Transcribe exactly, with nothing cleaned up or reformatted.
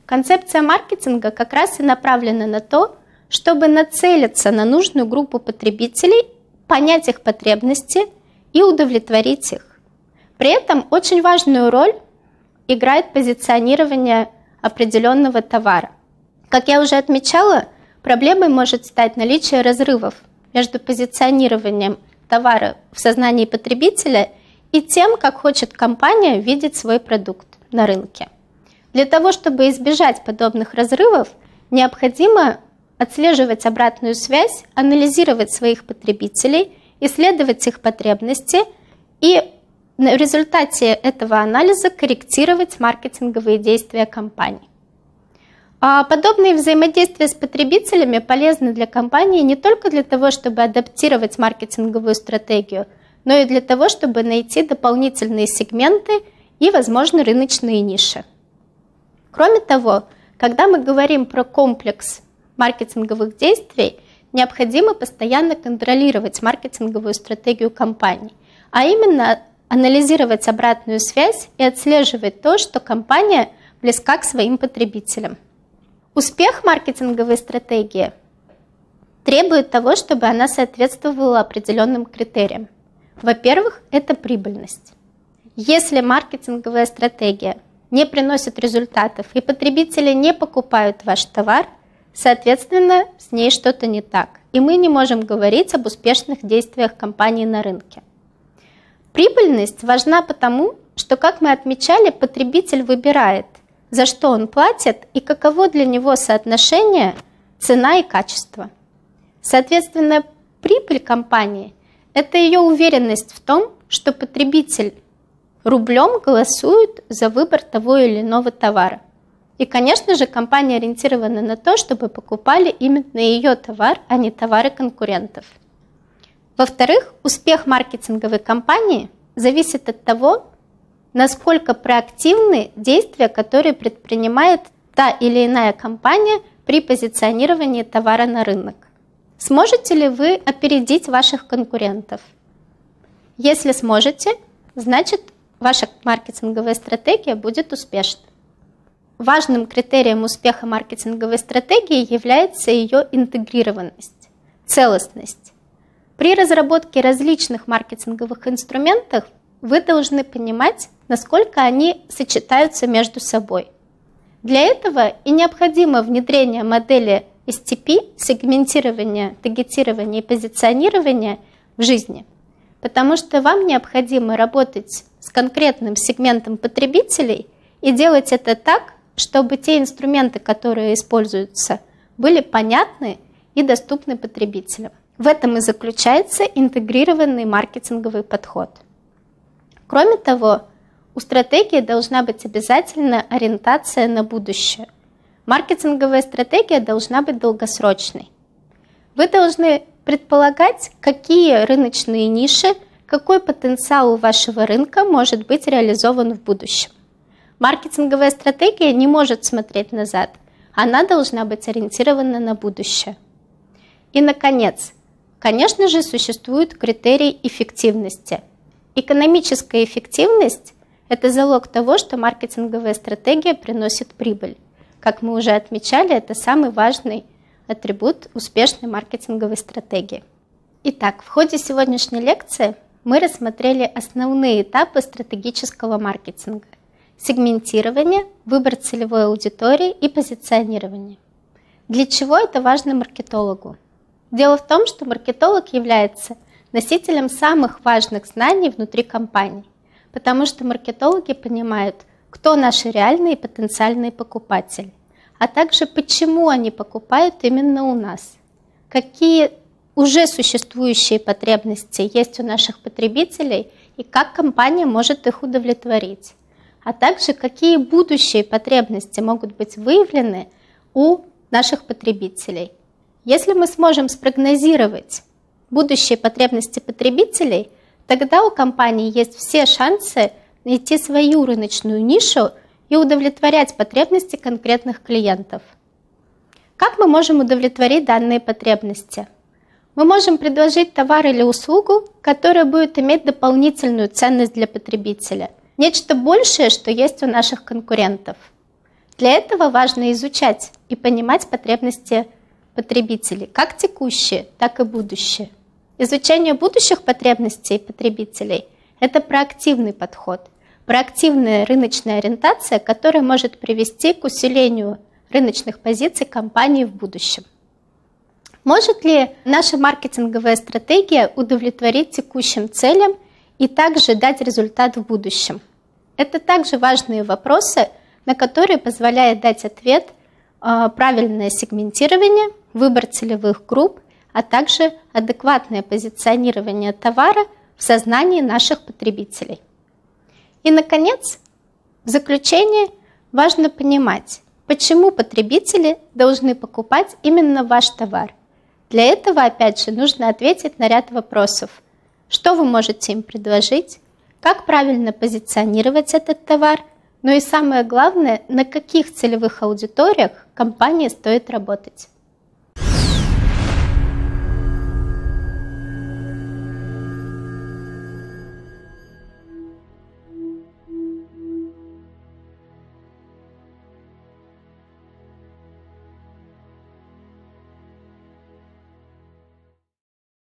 Концепция маркетинга как раз и направлена на то, чтобы нацелиться на нужную группу потребителей, понять их потребности и удовлетворить их. При этом очень важную роль играет позиционирование определенного товара. Как я уже отмечала, проблемой может стать наличие разрывов между позиционированием товара в сознании потребителя и тем, как хочет компания видеть свой продукт на рынке. Для того, чтобы избежать подобных разрывов, необходимо отслеживать обратную связь, анализировать своих потребителей, исследовать их потребности и в результате этого анализа корректировать маркетинговые действия компании. А подобные взаимодействия с потребителями полезны для компании не только для того, чтобы адаптировать маркетинговую стратегию, но и для того, чтобы найти дополнительные сегменты и, возможно, рыночные ниши. Кроме того, когда мы говорим про комплекс маркетинговых действий, необходимо постоянно контролировать маркетинговую стратегию компании, а именно анализировать обратную связь и отслеживать то, что компания близка к своим потребителям. Успех маркетинговой стратегии требует того, чтобы она соответствовала определенным критериям. Во-первых, это прибыльность. Если маркетинговая стратегия не приносит результатов и потребители не покупают ваш товар, соответственно, с ней что-то не так, и мы не можем говорить об успешных действиях компании на рынке. Прибыльность важна потому, что, как мы отмечали, потребитель выбирает, за что он платит и каково для него соотношение цена и качество. Соответственно, прибыль компании – это ее уверенность в том, что потребитель рублем голосует за выбор того или иного товара. И, конечно же, компания ориентирована на то, чтобы покупали именно ее товар, а не товары конкурентов. Во-вторых, успех маркетинговой кампании зависит от того, насколько проактивны действия, которые предпринимает та или иная компания при позиционировании товара на рынок. Сможете ли вы опередить ваших конкурентов? Если сможете, значит, ваша маркетинговая стратегия будет успешна. Важным критерием успеха маркетинговой стратегии является ее интегрированность, целостность. При разработке различных маркетинговых инструментов вы должны понимать, насколько они сочетаются между собой. Для этого и необходимо внедрение модели эс ти пи, сегментирования, таргетирования и позиционирования в жизни, потому что вам необходимо работать с конкретным сегментом потребителей и делать это так, чтобы те инструменты, которые используются, были понятны и доступны потребителям. В этом и заключается интегрированный маркетинговый подход. Кроме того, у стратегии должна быть обязательно ориентация на будущее. Маркетинговая стратегия должна быть долгосрочной. Вы должны предполагать, какие рыночные ниши, какой потенциал у вашего рынка может быть реализован в будущем. Маркетинговая стратегия не может смотреть назад, она должна быть ориентирована на будущее. И, наконец, конечно же, существует критерий эффективности. Экономическая эффективность – это залог того, что маркетинговая стратегия приносит прибыль. Как мы уже отмечали, это самый важный атрибут успешной маркетинговой стратегии. Итак, в ходе сегодняшней лекции мы рассмотрели основные этапы стратегического маркетинга: сегментирование, выбор целевой аудитории и позиционирование. Для чего это важно маркетологу? Дело в том, что маркетолог является носителем самых важных знаний внутри компании, потому что маркетологи понимают, кто наши реальные и потенциальные покупатели, а также почему они покупают именно у нас, какие уже существующие потребности есть у наших потребителей и как компания может их удовлетворить, а также какие будущие потребности могут быть выявлены у наших потребителей. Если мы сможем спрогнозировать будущие потребности потребителей, тогда у компании есть все шансы найти свою рыночную нишу и удовлетворять потребности конкретных клиентов. Как мы можем удовлетворить данные потребности? Мы можем предложить товар или услугу, которая будет иметь дополнительную ценность для потребителя, нечто большее, что есть у наших конкурентов. Для этого важно изучать и понимать потребности потребителей, как текущие, так и будущие. Изучение будущих потребностей потребителей – это проактивный подход, проактивная рыночная ориентация, которая может привести к усилению рыночных позиций компании в будущем. Может ли наша маркетинговая стратегия удовлетворить текущим целям и также дать результат в будущем? Это также важные вопросы, на которые позволяет дать ответ э, правильное сегментирование, выбор целевых групп, а также адекватное позиционирование товара в сознании наших потребителей. И, наконец, в заключение важно понимать, почему потребители должны покупать именно ваш товар. Для этого, опять же, нужно ответить на ряд вопросов. Что вы можете им предложить? Как правильно позиционировать этот товар? Ну и самое главное, на каких целевых аудиториях компании стоит работать?